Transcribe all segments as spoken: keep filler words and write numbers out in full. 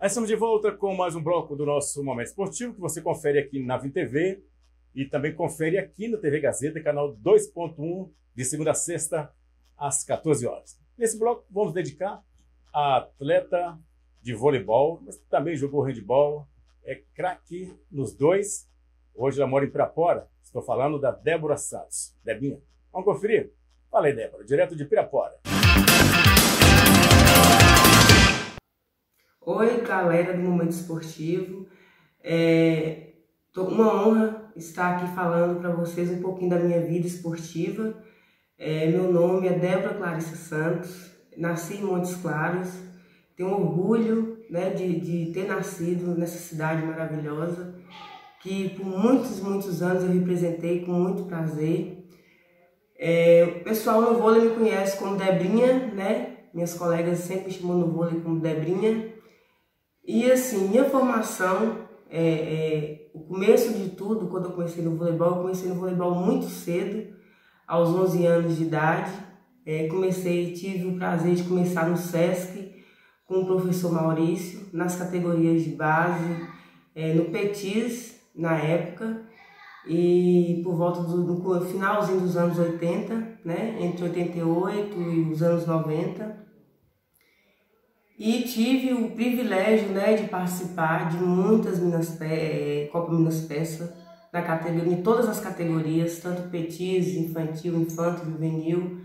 Aí estamos de volta com mais um bloco do nosso Momento Esportivo, que você confere aqui na Vim T V e também confere aqui no T V Gazeta, canal dois ponto um, de segunda a sexta, às quatorze horas. Nesse bloco, vamos dedicar a atleta de voleibol, mas também jogou handebol, é craque nos dois. Hoje ela mora em Pirapora. Estou falando da Débora Santos. Debinha, vamos conferir? Fala aí, Débora, direto de Pirapora. Oi, galera do Momento Esportivo. É uma honra estar aqui falando para vocês um pouquinho da minha vida esportiva. É, meu nome é Débora Clarissa Santos, nasci em Montes Claros. Tenho orgulho, né, de, de ter nascido nessa cidade maravilhosa, que por muitos, muitos anos eu representei com muito prazer. É, o pessoal no vôlei me conhece como Debrinha, né? Minhas colegas sempre me chamam no vôlei como Debrinha. E assim, minha formação, é, é, o começo de tudo, quando eu comecei no voleibol, eu comecei no voleibol muito cedo, aos onze anos de idade. É, comecei, tive o prazer de começar no SESC com o professor Maurício, nas categorias de base, é, no Petis, na época, e por volta do no finalzinho dos anos oitenta, né, entre oitenta e oito e os anos noventa. E tive o privilégio, né, de participar de muitas Minas, é, Copa Minas Peça, na categoria, em todas as categorias, tanto Petis, infantil, infanto, juvenil.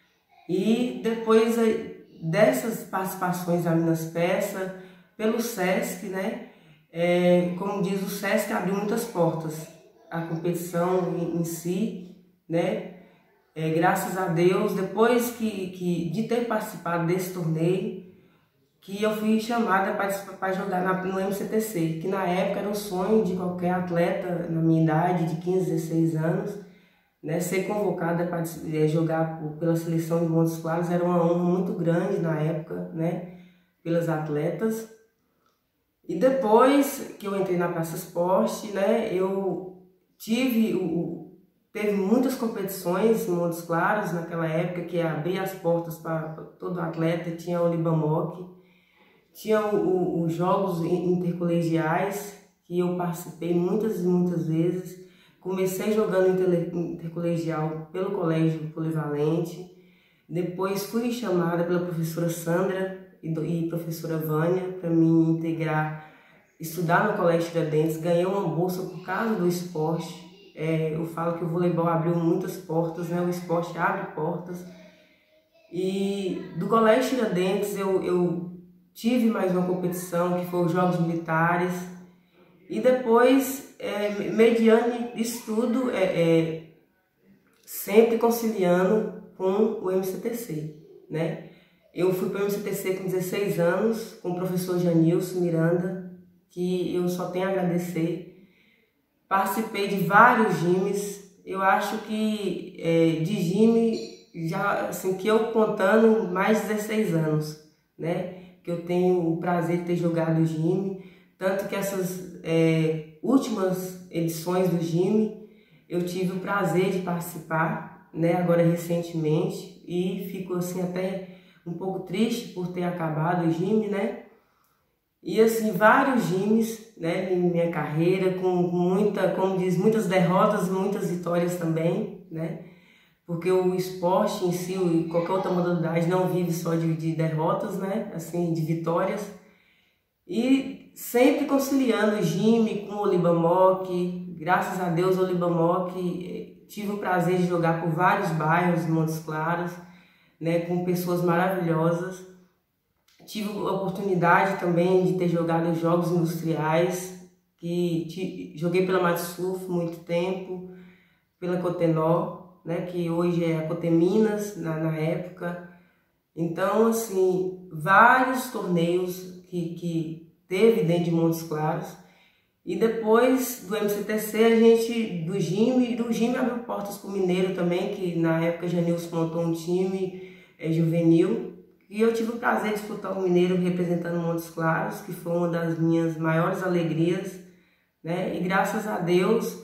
E depois dessas participações da Minas Peça, pelo SESC, né, é, como diz o SESC, abriu muitas portas. A competição em, em si, né, é, graças a Deus, depois que, que, de ter participado desse torneio, que eu fui chamada para jogar na, no M C T C, que na época era o sonho de qualquer atleta na minha idade, de quinze, dezesseis anos, né, ser convocada para é, jogar por, pela seleção de Montes Claros. Era uma honra muito grande na época, né, pelas atletas. E depois que eu entrei na Praça Esporte, né, eu tive o, teve muitas competições em Montes Claros naquela época, que abria as portas para todo atleta. Tinha o Libamoc, tinha os jogos intercolegiais, que eu participei muitas e muitas vezes. Comecei jogando intercolegial pelo Colégio Polivalente, depois fui chamada pela professora Sandra e professora Vânia para me integrar, estudar no Colégio Tiradentes. Ganhei uma bolsa por causa do esporte. É, eu falo que o voleibol abriu muitas portas, né? O esporte abre portas. E do Colégio Tiradentes eu, eu tive mais uma competição, que foi os Jogos Militares. E depois, é, mediante estudo, é, é, sempre conciliando com o M C T C, né? Eu fui para o M C T C com dezesseis anos, com o professor Janilson Miranda, que eu só tenho a agradecer. Participei de vários gimes. Eu acho que é, de gime, já, assim, que eu contando mais de dezesseis anos, né? Que eu tenho o prazer de ter jogado o gime. Tanto que essas é, últimas edições do gime, eu tive o prazer de participar, né? Agora recentemente, e fico assim até um pouco triste por ter acabado o gime, né? E assim, vários gimes, né, em minha carreira, com muita, como diz, muitas derrotas e muitas vitórias também, né? Porque o esporte em si, e qualquer outra modalidade, não vive só de, de derrotas, né? Assim, de vitórias. E sempre conciliando o gime com o Libamoc. Graças a Deus, o Libamoc, tive o prazer de jogar por vários bairros de Montes Claros, né, com pessoas maravilhosas. Tive a oportunidade também de ter jogado os Jogos Industriais, que te, joguei pela Matsurf muito tempo, pela Cotenó, né, que hoje é a Coteminas, na, na época. Então, assim, vários torneios que, que teve dentro de Montes Claros. E depois do M C T C, a gente, do gime, do gime abriu portas para o Mineiro também, que na época Janilson montou um time é, juvenil. E eu tive o prazer de disputar o Mineiro representando Montes Claros, que foi uma das minhas maiores alegrias, né? E graças a Deus,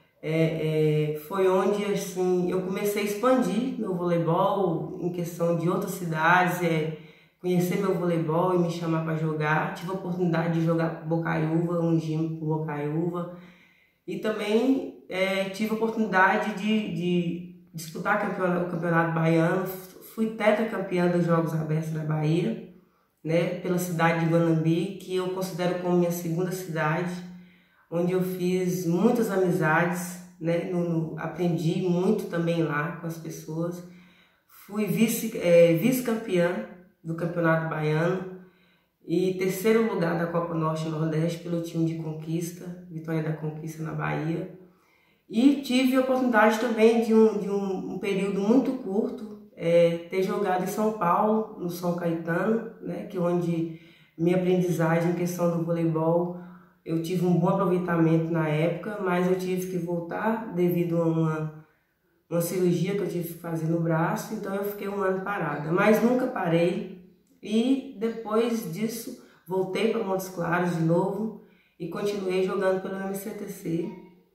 é, é, foi onde assim, eu comecei a expandir meu voleibol em questão de outras cidades. É, conhecer meu voleibol e me chamar para jogar. Tive a oportunidade de jogar por Bocaiúva, um gym por Bocaiúva. E também é, tive a oportunidade de, de disputar campeonato, o Campeonato Baiano. Fui tetracampeã dos Jogos Abertos da Bahia, né, pela cidade de Guanambi, que eu considero como minha segunda cidade, onde eu fiz muitas amizades, né, no, no, aprendi muito também lá com as pessoas. Fui vice, é, vice-campeã do Campeonato Baiano e terceiro lugar da Copa Norte e Nordeste pelo time de Conquista, Vitória da Conquista na Bahia. E tive a oportunidade também de um, de um, um período muito curto, é, ter jogado em São Paulo, no São Caetano, né, que é onde minha aprendizagem em questão do voleibol, eu tive um bom aproveitamento na época, mas eu tive que voltar devido a uma, uma cirurgia que eu tive que fazer no braço, então eu fiquei um ano parada. Mas nunca parei e depois disso voltei para Montes Claros de novo e continuei jogando pelo M C T C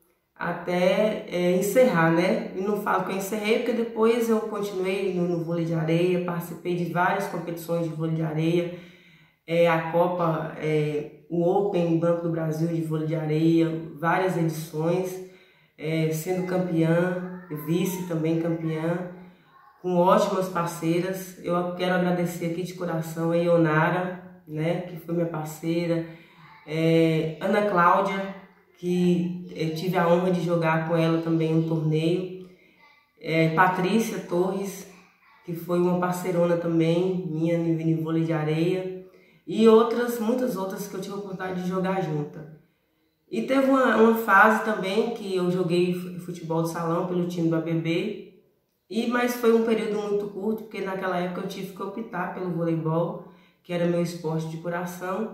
até é, encerrar, né? E não falo que eu encerrei porque depois eu continuei no, no vôlei de areia, participei de várias competições de vôlei de areia, é, a Copa, é, o Open Banco do Brasil de vôlei de areia, várias edições, é, sendo campeã, vice também campeã, com ótimas parceiras. Eu quero agradecer aqui de coração a Ionara, né, que foi minha parceira, é, Ana Cláudia, que eu tive a honra de jogar com ela também um torneio, é, Patrícia Torres, que foi uma parceirona também minha no vôlei de areia, e outras, muitas outras que eu tive a oportunidade de jogar junta. E teve uma, uma fase também que eu joguei futebol de salão pelo time do A B B, e, mas foi um período muito curto, porque naquela época eu tive que optar pelo voleibol, que era meu esporte de coração,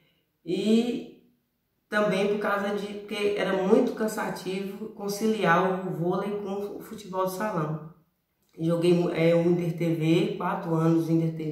e também por causa de porque era muito cansativo conciliar o vôlei com o futebol de salão. Joguei é, o Inter T V, quatro anos no Inter T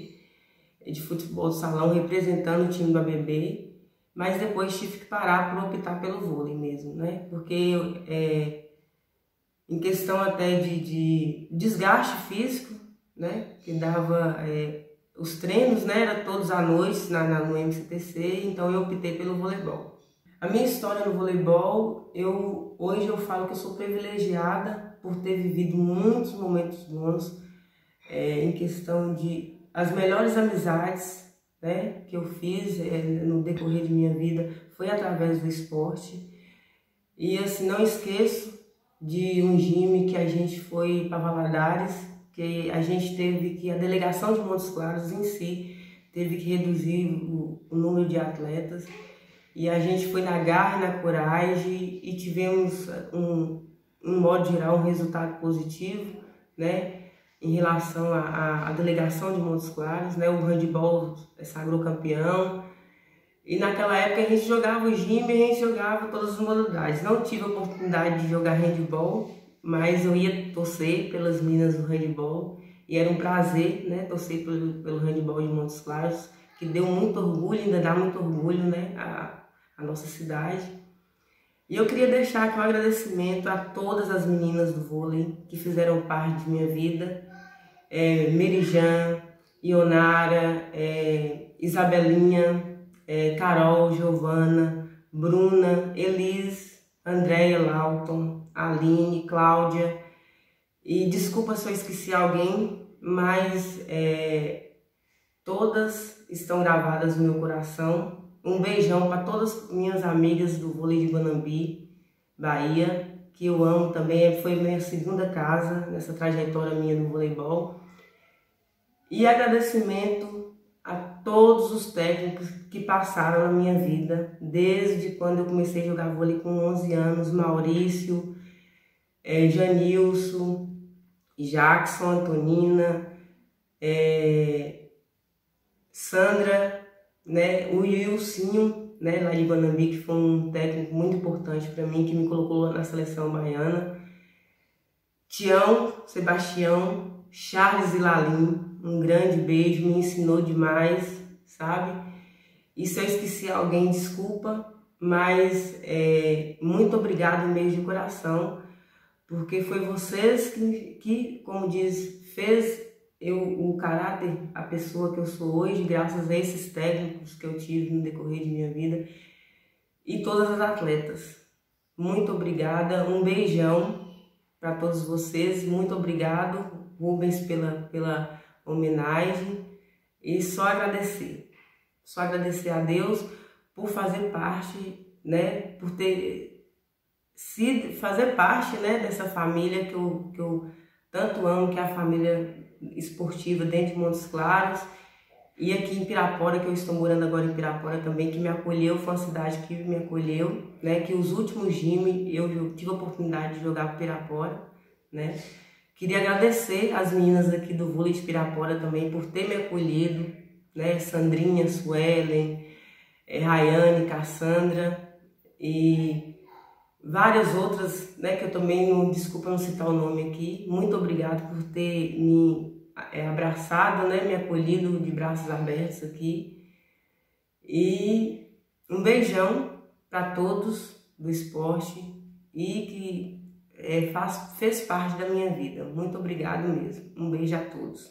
V, de futebol de salão, representando o time do A B B, mas depois tive que parar por optar pelo vôlei mesmo, né? Porque é, em questão até de, de desgaste físico, né? Que dava... É, os treinos, né, eram todos à noite na, na, no M C T C, então eu optei pelo voleibol. A minha história no voleibol, eu, hoje eu falo que eu sou privilegiada por ter vivido muitos momentos bons, é, em questão de as melhores amizades, né, que eu fiz é, no decorrer de minha vida foi através do esporte. E assim, não esqueço de um gym que a gente foi para Valadares, que a gente teve que, a delegação de Montes Claros em si, teve que reduzir o, o número de atletas. E a gente foi na garra e na coragem e tivemos, um, um modo geral, um resultado positivo, né, em relação à delegação de Montes Claros, né, o handebol sagrou campeão. E naquela época a gente jogava o gym e a gente jogava todas as modalidades. Não tive a oportunidade de jogar handebol, mas eu ia torcer pelas meninas do handebol e era um prazer, né, torcer pelo, pelo handebol de Montes Claros, que deu muito orgulho, ainda dá muito orgulho, né, a, a nossa cidade. E eu queria deixar aqui um agradecimento a todas as meninas do vôlei que fizeram parte de minha vida, é, Merijan, Ionara, é, Isabelinha, é, Carol, Giovana, Bruna, Elis, Andréia, Lauton, Aline, Cláudia, e desculpa se eu esqueci alguém, mas é, todas estão gravadas no meu coração. Um beijão para todas as minhas amigas do vôlei de Guanambi, Bahia, que eu amo também, foi minha segunda casa nessa trajetória minha no voleibol. E agradecimento a todos os técnicos que passaram na minha vida, desde quando eu comecei a jogar vôlei com onze anos, Maurício, é, Janilson, Jackson, Antonina, é, Sandra, né, o Wilsinho, né, lá de Guanambi, que foi um técnico muito importante para mim, que me colocou na seleção baiana, Tião, Sebastião, Charles e Lalim, um grande beijo, me ensinou demais, sabe? E se eu esqueci alguém, desculpa, mas é, muito obrigado mesmo de coração, porque foi vocês que, que, como diz, fez eu, o caráter, a pessoa que eu sou hoje, graças a esses técnicos que eu tive no decorrer de minha vida e todas as atletas. Muito obrigada, um beijão para todos vocês, muito obrigado, Rubens, pela, pela homenagem e só agradecer, só agradecer a Deus por fazer parte, né, por ter sido, fazer parte, né, dessa família que eu, que eu tanto amo, que é a família esportiva dentro de Montes Claros, e aqui em Pirapora, que eu estou morando agora em Pirapora também, que me acolheu, foi uma cidade que me acolheu, né, que os últimos gimes eu tive a oportunidade de jogar para Pirapora, né. Queria agradecer as meninas aqui do vôlei de Pirapora também por ter me acolhido, né, Sandrinha, Suelen, é, Rayane, Cassandra e várias outras, né, que eu também, não, desculpa não citar o nome aqui. Muito obrigado por ter me é, abraçado, né, me acolhido de braços abertos aqui. E um beijão para todos do esporte e que é, faz, fez parte da minha vida. Muito obrigado mesmo. Um beijo a todos.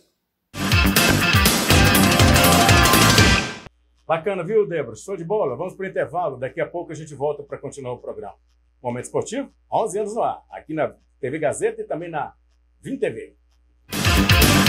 Bacana, viu, Débora? Show de bola. Vamos para o intervalo. Daqui a pouco a gente volta para continuar o programa. Momento Esportivo, onze anos no ar, aqui na T V Gazeta e também na Vim T V.